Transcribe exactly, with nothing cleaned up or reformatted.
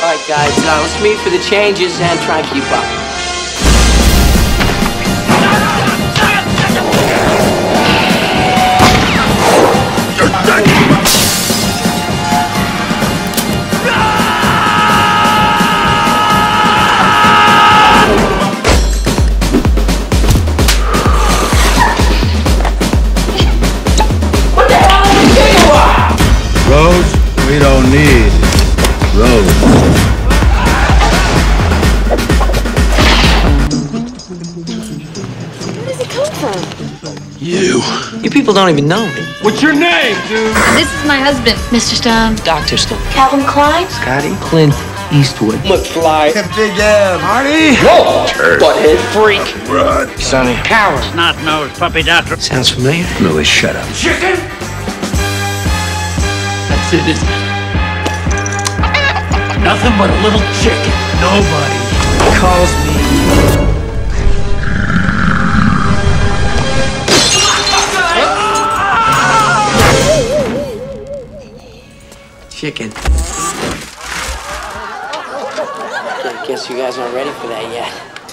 All right, guys, uh, let's meet for the changes and try and keep up. You're done. What the hell is this thing? Roads we don't need. Roads. Where does it come from? You. You people don't even know me. What's your name, dude? This is my husband, Mister Stone. Doctor Stone. Calvin Klein. Scotty. Clint Eastwood. McFly. Big M. Marty. Whoa. Turd. Butthead. Freak. Run. Sonny. Coward. Snot-nosed puppy doctor. Sounds familiar? Louis, shut up. Chicken? That's it, isn't it? Nothing but a little chicken. Nobody Calls me. Chicken. I guess you guys aren't ready for that yet.